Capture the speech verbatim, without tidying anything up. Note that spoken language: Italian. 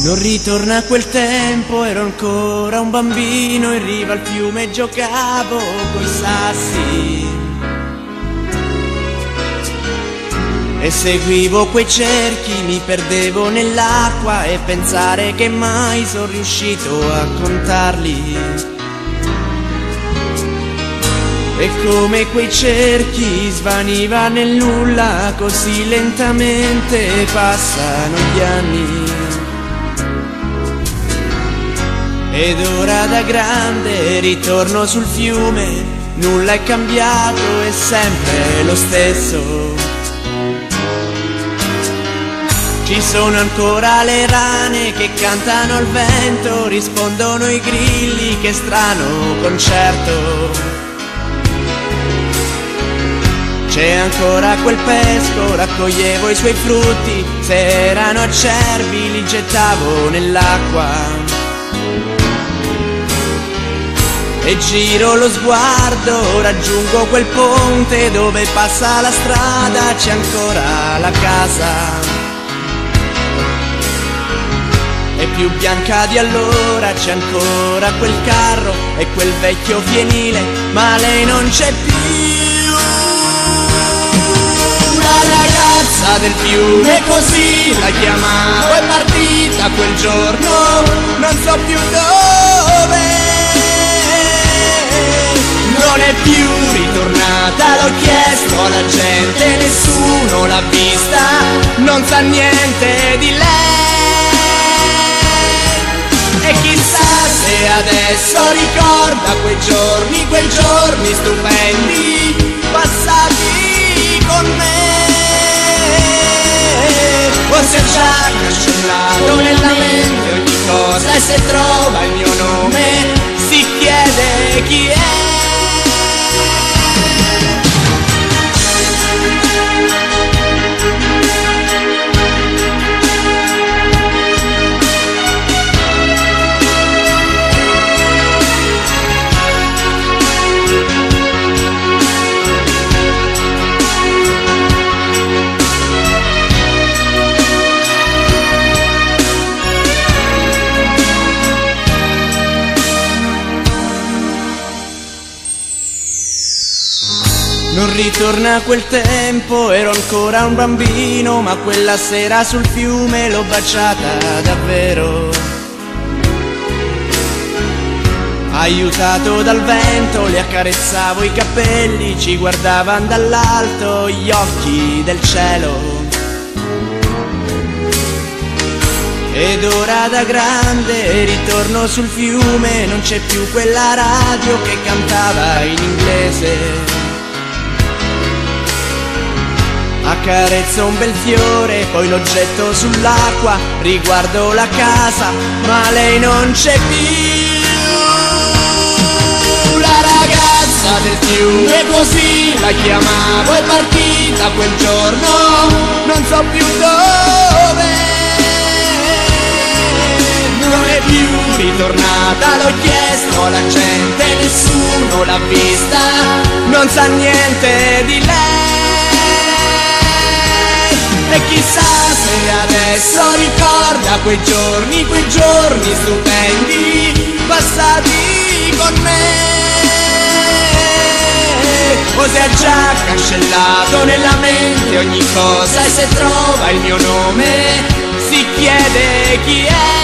Non ritorna a quel tempo, ero ancora un bambino, in riva al fiume giocavo coi sassi e seguivo quei cerchi, mi perdevo nell'acqua e pensare che mai sono riuscito a contarli. E come quei cerchi svaniva nel nulla, così lentamente passano gli anni. Ed ora da grande ritorno sul fiume, nulla è cambiato, è sempre lo stesso. Ci sono ancora le rane che cantano al vento, rispondono i grilli, che strano concerto. C'è ancora quel pesco, raccoglievo i suoi frutti, se erano acerbi li gettavo nell'acqua. E giro lo sguardo, raggiungo quel ponte dove passa la strada, c'è ancora la casa. È più bianca di allora, c'è ancora quel carro e quel vecchio fienile, ma lei non c'è più. La ragazza del fiume, così la chiamavo, è partita quel giorno, non so più dove. Non è più ritornata, l'ho chiesto alla gente, nessuno l'ha vista, non sa niente di lei. E chissà se adesso ricorda quei giorni, quei giorni stupendi, passati con me. O se ha già cancellato nella mente ogni cosa e se trova il mio nome si chiede chi è. Non ritorna a quel tempo, ero ancora un bambino, ma quella sera sul fiume l'ho baciata davvero. Aiutato dal vento le accarezzavo i capelli, ci guardavano dall'alto gli occhi del cielo. Ed ora da grande ritorno sul fiume, non c'è più quella radio che cantava in inglese. Accarezzo un bel fiore, poi lo getto sull'acqua, riguardo la casa, ma lei non c'è più. La ragazza del fiume, così la chiamavo, è partita quel giorno, non so più dove. Non è più ritornata, l'ho chiesto alla gente, nessuno l'ha vista, non sa niente di lei. E chissà se adesso ricorda quei giorni, quei giorni stupendi, passati con me. O se ha già cancellato nella mente ogni cosa e se trova il mio nome si chiede chi è.